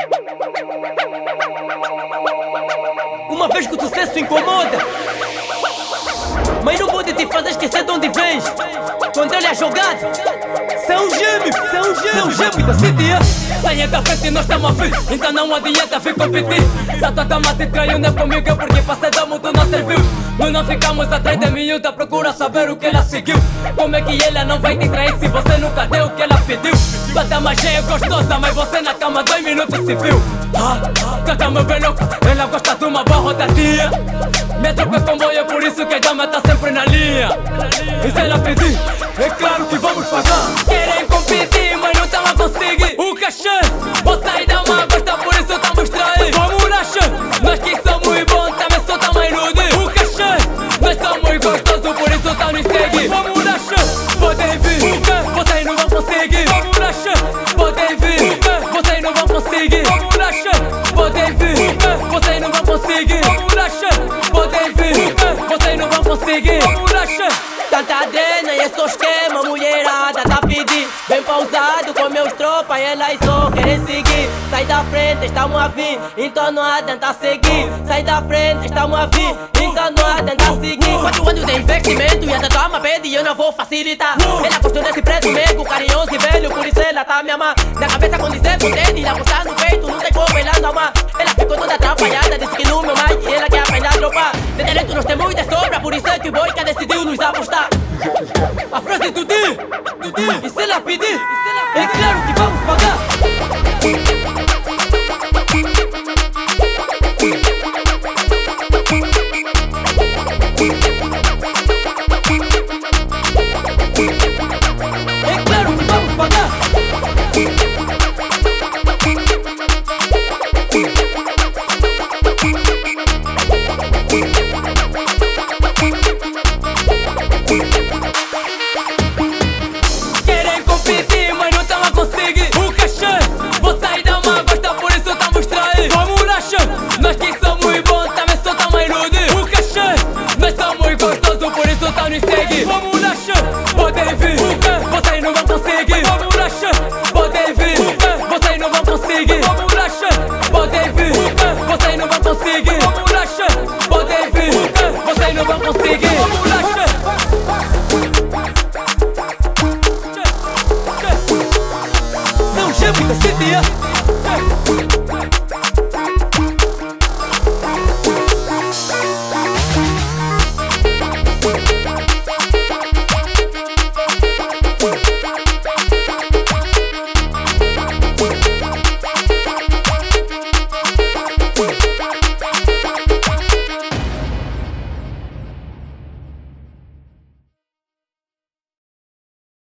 Uma vez que o sucesso incomoda, mas não pode te fazer esquecer de onde vens. Quando ele é jogado, são gêmeos da city. Saia da frente e nós estamos a vir, então não adianta vir competir. Se a tua dama te traiu, não é comigo, é porque passei da muito não serviu. Nós não ficamos atrás de miúda, procura saber o que ela seguiu. Como é que ela não vai te trair se você nunca deu o que ela pediu? Tua dama já é gostosa, mas você na cama 2 minutos se viu. Canta meu bem louco, ela gosta de uma boa rodadia. Me troca comboio, é por isso que a dama tá sempre na linha. E se ela pedir, é claro que vamos pagar. Querem competir, mas não estão a conseguir. O cachê, vou sair da má gosta, por isso estamos trair. Vamos na chã, nós que somos bons, também só estamos a iludir. O cachê, nós somos gostosos, por isso estão nos seguir. Vamos na chã, podem vir, vocês não vão conseguir. Vamos na chã, podem vir, vocês não vão conseguir. Vamos na chã, podem vir, vocês não vão conseguir. Vamos na chã, podem vir, vocês não vão conseguir. Vamos na chã. Tanta adrena e esse esquema, mulherada tá pedindo. Bem pausado com meus tropas, elas só querem seguir. Sai da frente, estamos a vir, então não adianta seguir. Sai da frente, estamos a vir, então não adianta seguir. 4 anos de investimento e essa toma pede e eu não vou facilitar. Ela gostou desse preto mego, carinhoso e velho, por isso ela tá me amando. Na cabeça com dizer com dedo e ela gostar no peito, não tem como ela não amar. Ela ficou toda atrapalhada, disse que no meu mic ela quer aprender a dropar. De talento nós temos de sobra, por isso é que o Boica decidiu nos apostar. A frase do dia, e se ela pedir, é claro que vamos pagar. É claro que vamos pagar. Querem competir, mas não estão a conseguir. O cachê, vou sair da má gosta, por isso estamos trair. Vamos na chã, nós que somos bons, também só estamos a iludir. O cachê, nós somos gostosos, por isso estão nos seguir. Vamos na chã, podem vir, vocês não vão conseguir. Vamos na chã, podem vir, vocês não vão conseguir. Vamos na chã, podem vir, vocês não vão conseguir.